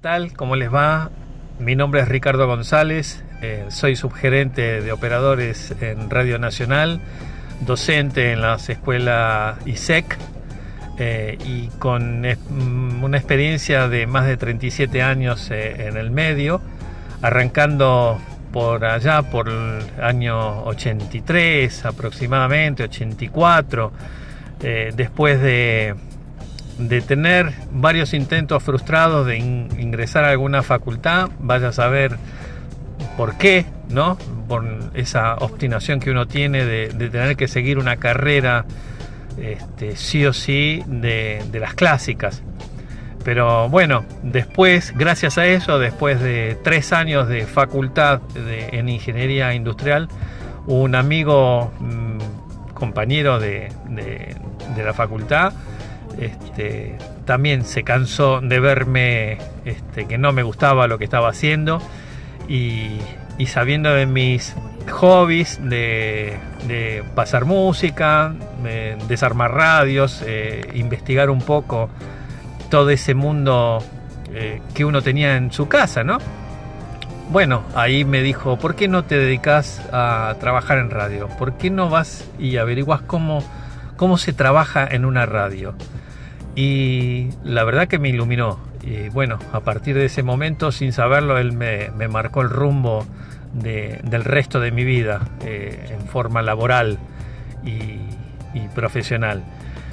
tal? ¿Cómo les va? Mi nombre es Ricardo González, soy subgerente de operadores en Radio Nacional, docente en las escuelas ISEC y con una experiencia de más de 37 años en el medio, arrancando por allá por el año 83 aproximadamente, 84, después de tener varios intentos frustrados de ingresar a alguna facultad, vaya a saber por qué, ¿no? Por esa obstinación que uno tiene de tener que seguir una carrera sí o sí de las clásicas. Pero bueno, después, gracias a eso, después de 3 años de facultad en ingeniería industrial, un amigo, compañero de la facultad, también se cansó de verme que no me gustaba lo que estaba haciendo y sabiendo de mis hobbies de pasar música, desarmar radios, investigar un poco todo ese mundo que uno tenía en su casa, ¿no? Bueno, ahí me dijo, ¿por qué no te dedicas a trabajar en radio? ¿Por qué no vas y averiguas cómo se trabaja en una radio? Y la verdad que me iluminó. Y bueno, a partir de ese momento, sin saberlo, él me marcó el rumbo del resto de mi vida en forma laboral y profesional.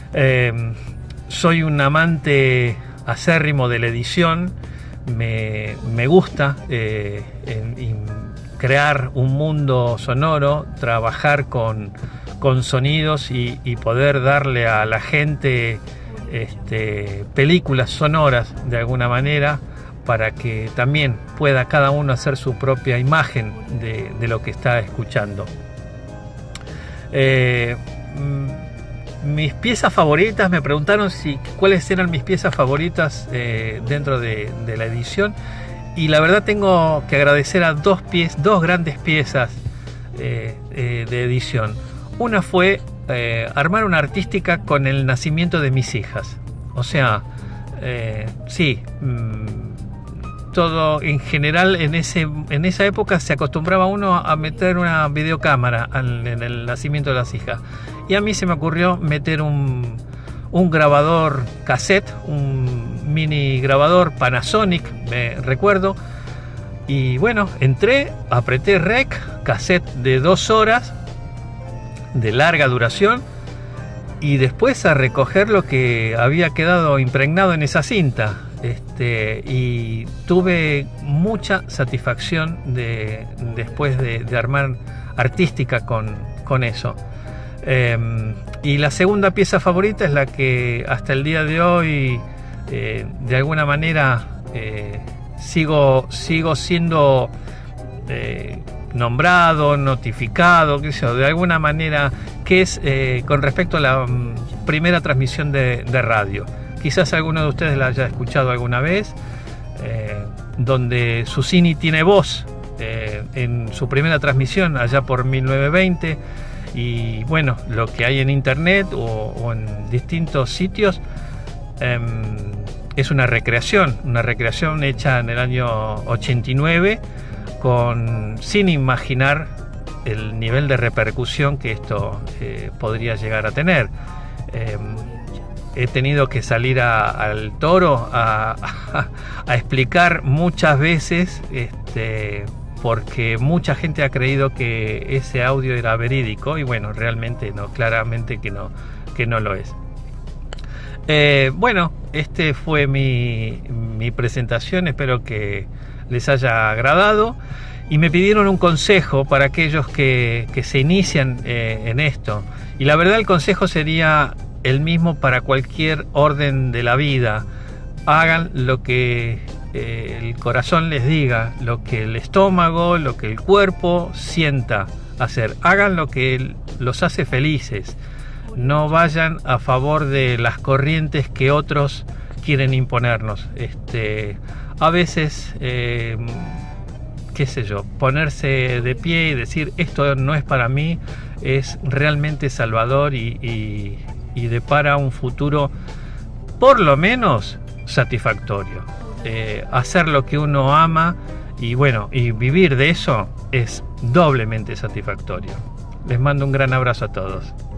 Soy un amante acérrimo de la edición. Me gusta crear un mundo sonoro, trabajar con sonidos y poder darle a la gente películas sonoras de alguna manera, para que también pueda cada uno hacer su propia imagen de lo que está escuchando. Mis piezas favoritas, me preguntaron cuáles eran mis piezas favoritas dentro de la edición, y la verdad tengo que agradecer a dos grandes piezas de edición. Una fue armar una artística con el nacimiento de mis hijas. O sea, sí, todo en general en esa época se acostumbraba uno a meter una videocámara en el nacimiento de las hijas. Y a mí se me ocurrió meter un grabador cassette, un mini grabador Panasonic, me recuerdo. Y bueno, entré, apreté rec, cassette de 2 horas, de larga duración, y después a recoger lo que había quedado impregnado en esa cinta. Y tuve mucha satisfacción después de armar artística con eso. Y la segunda pieza favorita es la que hasta el día de hoy de alguna manera sigo siendo nombrado, notificado, qué sé yo, de alguna manera, que es con respecto a la primera transmisión de radio. Quizás alguno de ustedes la haya escuchado alguna vez, donde Susini tiene voz en su primera transmisión allá por 1920, y bueno, lo que hay en internet o en distintos sitios es una recreación hecha en el año 89, sin imaginar el nivel de repercusión que esto podría llegar a tener. He tenido que salir al toro a explicar muchas veces, porque mucha gente ha creído que ese audio era verídico, y bueno, realmente no, claramente que no lo es. Bueno, fue mi presentación, espero que les haya agradado, y me pidieron un consejo para aquellos que se inician en esto, y la verdad el consejo sería el mismo para cualquier orden de la vida. Hagan lo que el corazón les diga, lo que el estómago, lo que el cuerpo sienta hacer. Hagan lo que los hace felices. No vayan a favor de las corrientes que otros quieren imponernos. A veces, qué sé yo, ponerse de pie y decir esto no es para mí, es realmente salvador y depara un futuro por lo menos satisfactorio. hacer lo que uno ama y bueno, y vivir de eso es doblemente satisfactorio. Les mando un gran abrazo a todos.